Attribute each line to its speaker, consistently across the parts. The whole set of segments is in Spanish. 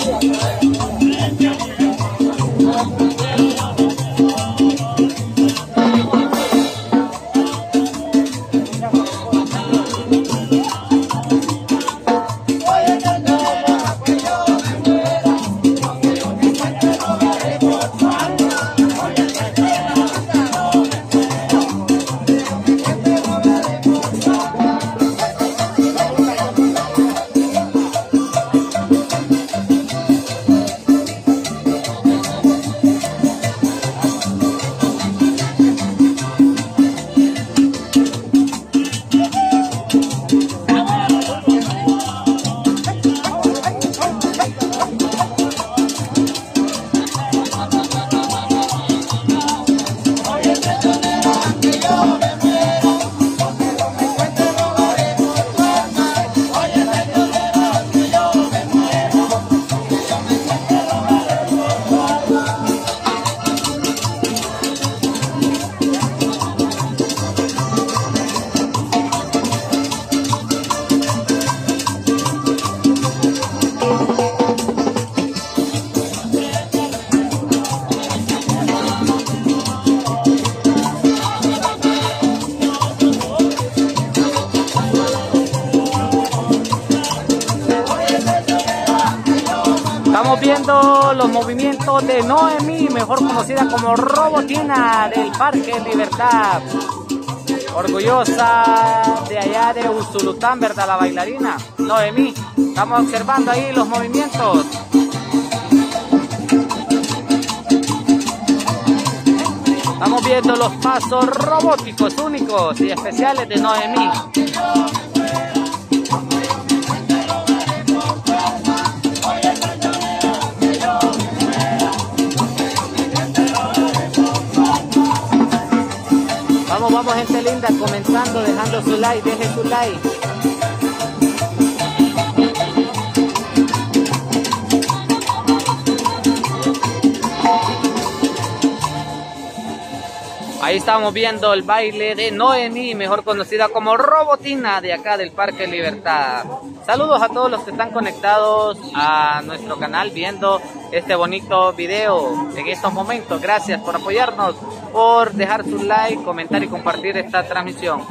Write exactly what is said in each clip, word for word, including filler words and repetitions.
Speaker 1: Estamos viendo los movimientos de Noemí, mejor conocida como Robotina del Parque Libertad. Orgullosa de allá de Usulután, ¿verdad? La bailarina Noemí. Estamos observando ahí los movimientos. Estamos viendo los pasos robóticos únicos y especiales de Noemí. Vamos, vamos gente linda, comenzando, dejando su like, deje su like. Ahí estamos viendo el baile de Noemí, mejor conocida como Robotina, de acá del Parque Libertad. Saludos a todos los que están conectados a nuestro canal viendo este bonito video en estos momentos. Gracias por apoyarnos, por dejar su like, comentar y compartir esta transmisión.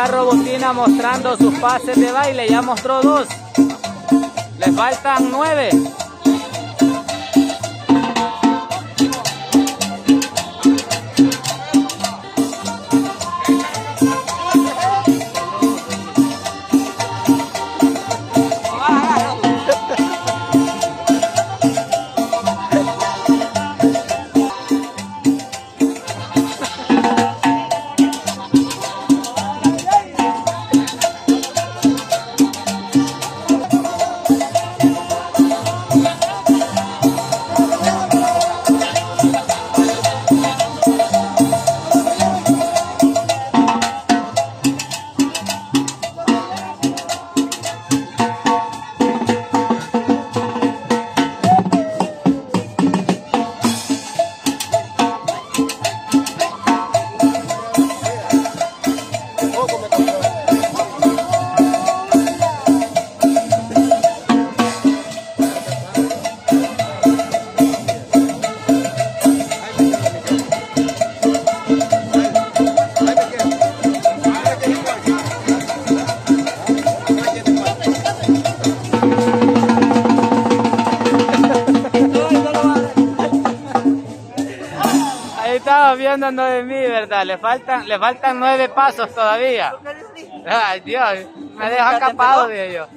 Speaker 1: está Robotina mostrando sus pases de baile, ya mostró dos. Le faltan nueve. Estaba viendo Noemí, ¿verdad? Le faltan, le faltan nueve pasos todavía. Ay, Dios, me deja escapado, dije yo.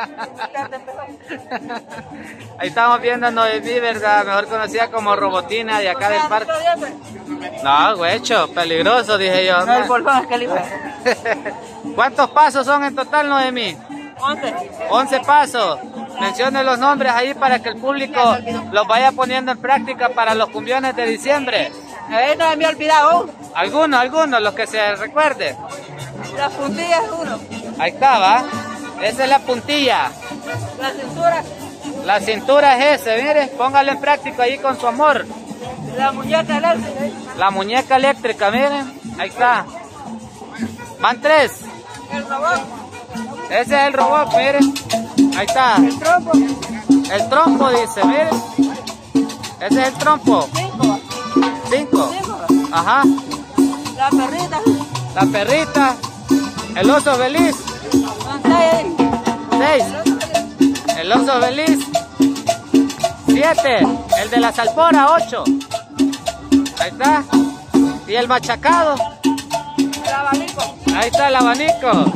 Speaker 1: Ahí estamos viendo a Noemí, ¿verdad? Mejor conocida como Robotina de acá del parque. No, güecho, peligroso, dije yo.
Speaker 2: No, el polvón es calibre.
Speaker 1: ¿Cuántos pasos son en total, Noemí?
Speaker 2: once.
Speaker 1: once pasos. Mencione los nombres ahí para que el público los vaya poniendo en práctica para los cumbiones de diciembre.
Speaker 2: A ver, no me he olvidado.
Speaker 1: Algunos, algunos, los que se recuerden.
Speaker 2: La puntilla es uno.
Speaker 1: Ahí está, ¿va? Esa es la puntilla.
Speaker 2: La cintura.
Speaker 1: La cintura es ese, mire, póngalo en práctica ahí con su amor.
Speaker 2: La muñeca eléctrica.
Speaker 1: La muñeca eléctrica, miren, ahí está. Van tres.
Speaker 2: El robot.
Speaker 1: Ese es el robot, miren. Ahí está.
Speaker 2: El trompo.
Speaker 1: El trompo dice, miren. Ese es el trompo.
Speaker 2: Cinco.
Speaker 1: Cinco.
Speaker 2: Cinco.
Speaker 1: Ajá.
Speaker 2: La perrita.
Speaker 1: La perrita. El oso feliz.
Speaker 2: Son seis.
Speaker 1: Seis. El oso feliz. Siete. El de la salpora, ocho. Ahí está. Y el machacado.
Speaker 2: El abanico.
Speaker 1: Ahí está el abanico.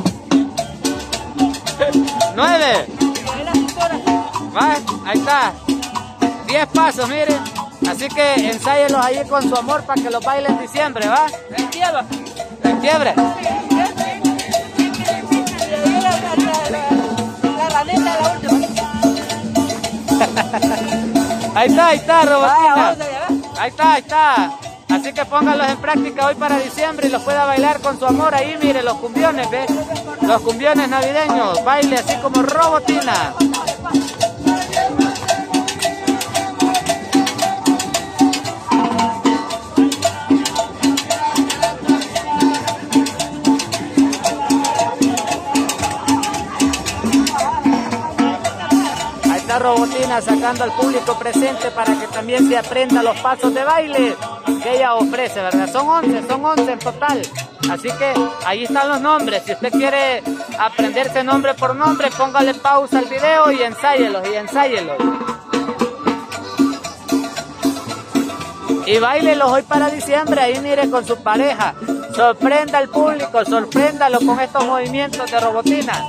Speaker 1: Nueve.
Speaker 2: Y la cintura.
Speaker 1: ¿Va? Ahí está. Diez pasos, miren. Así que ensáyelos ahí con su amor para que los baile en diciembre, ¿va?
Speaker 2: El cielo.
Speaker 1: En fiebre.
Speaker 2: La ranita es la última.
Speaker 1: Ahí está, ahí está, Robotina.
Speaker 2: Vaya, once, ya ves.
Speaker 1: Ahí está, ahí está. Así que pónganlos en práctica hoy para diciembre y los pueda bailar con su amor ahí, mire, los cumbiones, ¿ve? Los cumbiones navideños, baile así como Robotina. Ahí está Robotina sacando al público presente para que también se aprenda los pasos de baile que ella ofrece, ¿verdad? Son once, son once en total. Así que ahí están los nombres. Si usted quiere aprenderse nombre por nombre, póngale pausa al video y ensáyelos, y ensáyelos. Y bailelos hoy para diciembre, ahí mire con su pareja. Sorprenda al público, sorpréndalo con estos movimientos de Robotina.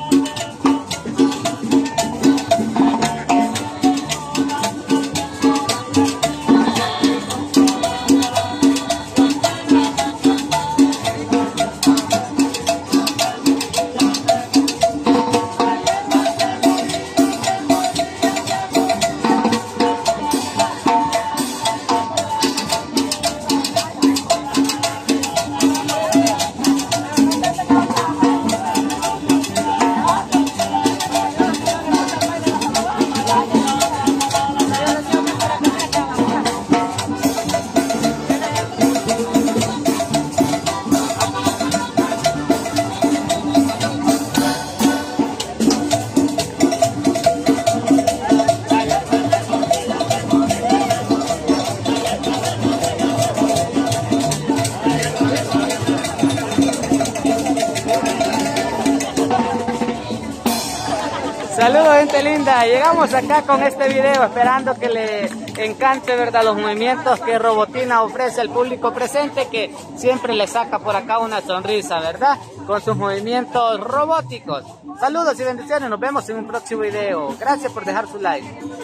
Speaker 1: Saludos, gente linda. Llegamos acá con este video esperando que le encante, ¿verdad?, los movimientos que Robotina ofrece al público presente, que siempre le saca por acá una sonrisa, ¿verdad?, con sus movimientos robóticos. Saludos y bendiciones. Nos vemos en un próximo video. Gracias por dejar su like.